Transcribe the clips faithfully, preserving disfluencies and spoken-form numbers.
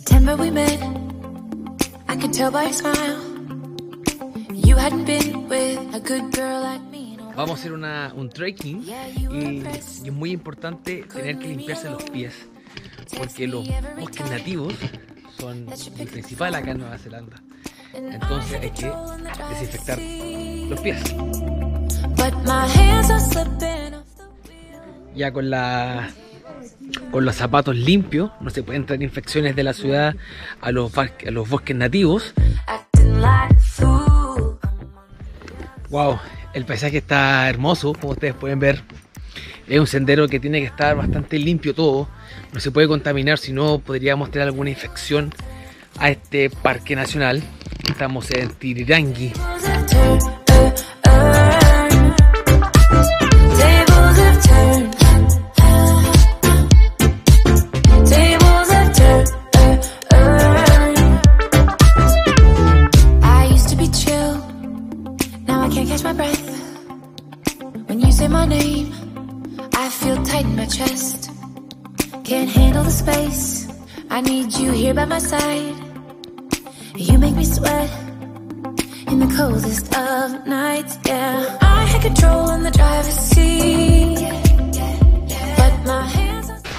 September we met. I could tell by your smile. You hadn't been with a good girl like me. Vamos a hacer una, un trekking y, y es muy importante tener que limpiarse los pies porque los bosques nativos son el principal acá en Nueva Zelanda. Entonces hay que desinfectar los pies. Ya con la con los zapatos limpios no se pueden traer infecciones de la ciudad a los, a los bosques nativos. Wow, el paisaje está hermoso, como ustedes pueden ver. Es un sendero que tiene que estar bastante limpio todo. No se puede contaminar, si no podríamos tener alguna infección a este parque nacional. Estamos en Tirirangi. Can't handle the space. I need you here by my side. You make me sweat in the coldest of nights. Yeah, I had control in the driver's seat, but my hands are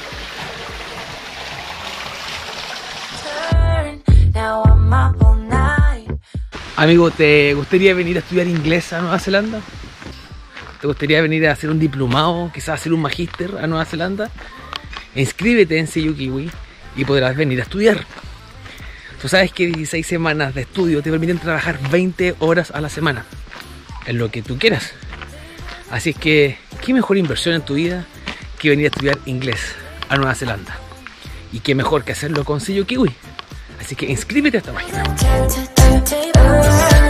turn. Now I'm up all night. Amigo, ¿te gustaría venir a estudiar inglés a Nueva Zelanda? ¿Te gustaría venir a hacer un diplomado, quizás hacer un magíster a Nueva Zelanda? Inscríbete en Sello Kiwi y podrás venir a estudiar. Tú sabes que dieciséis semanas de estudio te permiten trabajar veinte horas a la semana, en lo que tú quieras. Así es que, ¿qué mejor inversión en tu vida que venir a estudiar inglés a Nueva Zelanda? Y qué mejor que hacerlo con Sello Kiwi. Así que inscríbete a esta página.